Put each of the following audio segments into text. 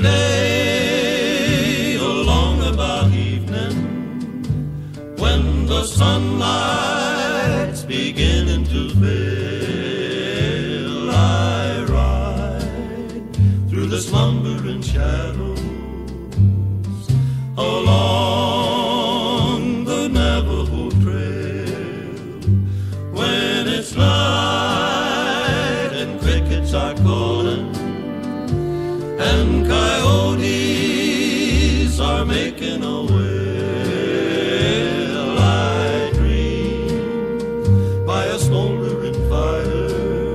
day along about evening, when the sunlight's beginning to fail, I ride through the slumbering shadows along the Navajo Trail. When it's night and crickets are calling and coyotes are making a wail, I dream by a smoldering fire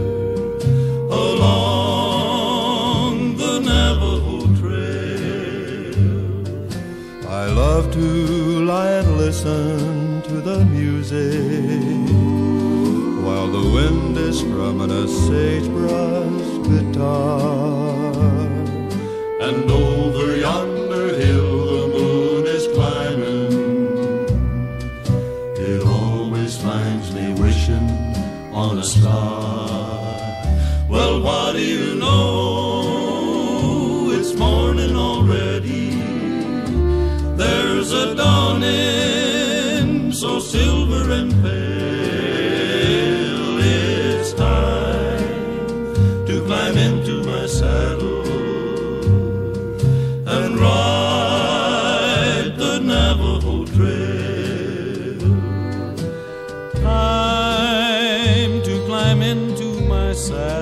along the Navajo Trail. I love to lie and listen to the music while the wind is strumming a sagebrush guitar. And over yonder hill the moon is climbing. It always finds me wishing on a star. Well, what do you know? It's morning already. There's a dawning so silver and pale. It's time to climb into my saddle and ride the Navajo Trail. Time to climb into my saddle